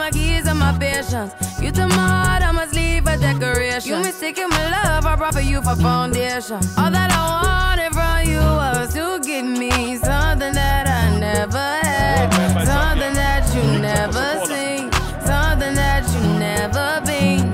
My keys and my patience. You took my heart, I must leave a decoration. You mistaken my love, I brought for you for foundation. All that I wanted from you was to give me something that I never had, something that you never seen, something that you never been.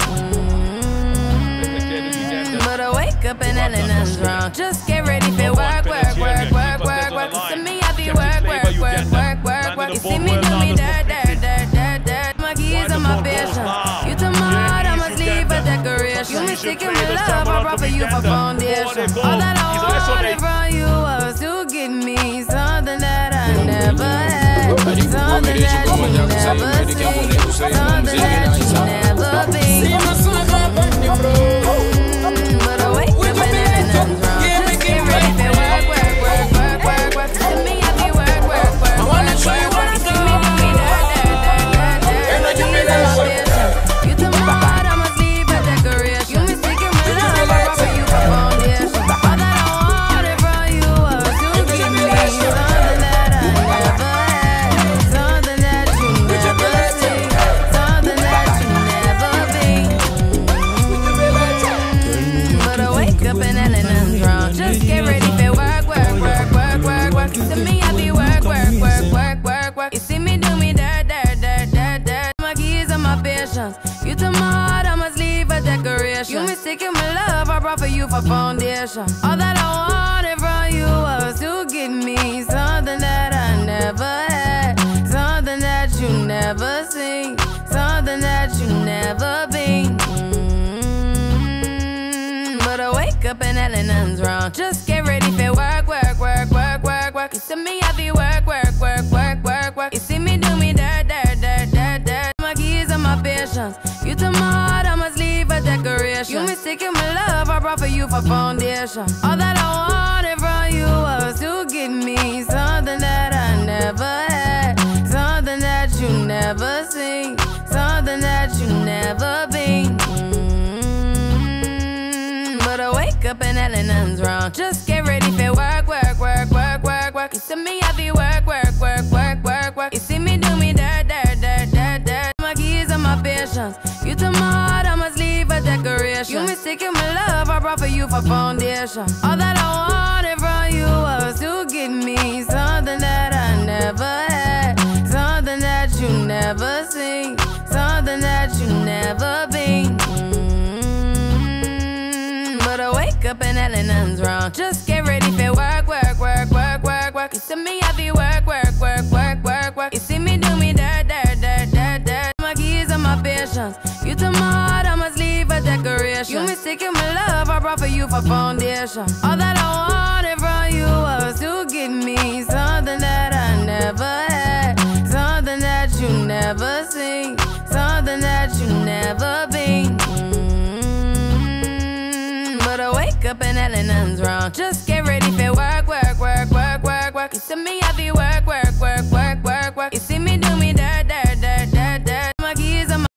But I wake up and nothing's wrong. Just get ready for work, work, work, work, work, work. You see me, I be work, work, work, work, work, work. You see me do me dirt, dirt, dirt, dirt, dirt. My keys and my patience. You took my heart, I must leave a decoration. You mistaken my love, I brought for you for foundation. All that I wanted from you was to give me something that I never had, something that you never seen, something that you never been. But I wake up and nothing's wrong. Just get ready for work, work, work, work, work, work. To me, I be work, work, work, work, work, work. You see me do me dirt, dirt, dirt, dirt, dirt. My keys and my patience. You took my heart, I must leave a decoration. You mistaken my love, I brought for you for foundation. All that I wanted from you was to give me something that I never had, something that you never seen, something that you never been. But I wake up and nothing's wrong. Just get ready for work, work, work, work, work, work. To me, I be work, work, work, work, work, work. You see me do me dirt, dirt, dirt, dirt, dirt. My keys and my patience. You took my heart, I must leave a decoration. You mistaken my love, I brought for you for foundation. All that I wanted from you was to give me something that I never had, something that you never seen, something that you never been. But I wake up and nothing's wrong. Just get ready for work, work, work, work, work, work. You see me, I be work, work, work, work, work, work. You see me do me dirt, dirt, dirt, dirt, dirt. My keys and my patience. You took my heart, I must leave a decoration. You mistaken my love, I brought for you for foundation. All that I wanted from you was to give me something that I never had, something that you never seen, something that you never been. But I wake up and nothing's wrong. Just get ready for work, work, work, work, work, work. You see me, I be work, work, work, work, work, work. You see me do me dirt, dirt, dirt, dirt, dirt. My keys and my patience. You took my heart, I must leave a decoration. You mistaken my love, I brought for you for foundation. All that I wanted from you was to give me something that I never had, something that you never seen, something that you never been. But I wake up and nothing's wrong. Just get ready for work, work, work, work, work, work. You see me, I be work, work, work, work, work, work. You see me do me dirt, dirt, dirt, dirt, dirt. My keys and my patience. You took my heart, I must leave a decoration. You mistaken my love, I brought for you for foundation. All that I wanted from you was to give me something that I never had, something that you never seen, something that you never been. But I wake up and nothing's wrong. Just get ready